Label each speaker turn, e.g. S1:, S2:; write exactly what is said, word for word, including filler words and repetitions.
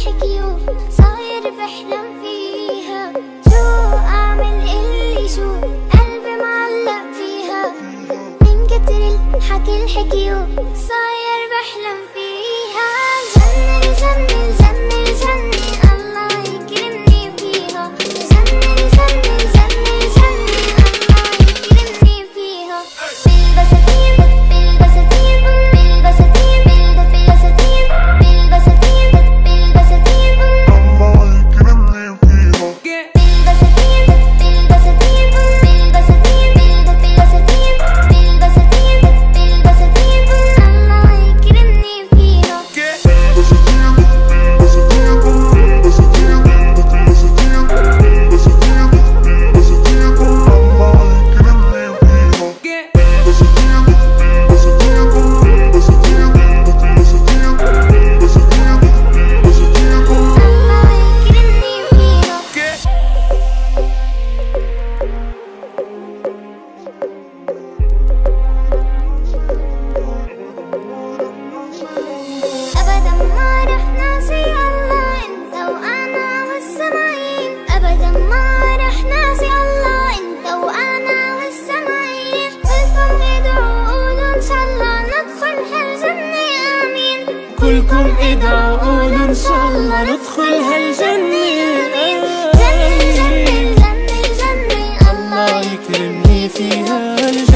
S1: الحكي وصاير بحلم فيها. شو أعمل اللي شو قلبي معلق فيها، من كتر الحكي الحكي وصاير بحلم فيها. جنن جنن جنن جنن الله يكرمني فيها. جنن جنن جنن جنن الله يكرمني فيها. بالبساتين بالبساتين بالبساتين بالبساتين بالبساتين بالبساتين الله يكرمني فيها. بالبساتين بالبساتين بالبساتين بالبساتين بالبساتين بالبساتين الله يكرمني فيها. أبدا ما رح ناسي الله أنت وأنا والسماعين. أبدا ما رح ناسي الله أنت وأنا والسماعين. كلكم ادعوا قولوا إن شاء الله ندخل هالجنة آمين.
S2: كلكم ادعوا قولوا إن شاء الله ندخل هالجنة آمين.
S1: جنة جنة جنة جنة الله
S2: الله يكرمني فيها.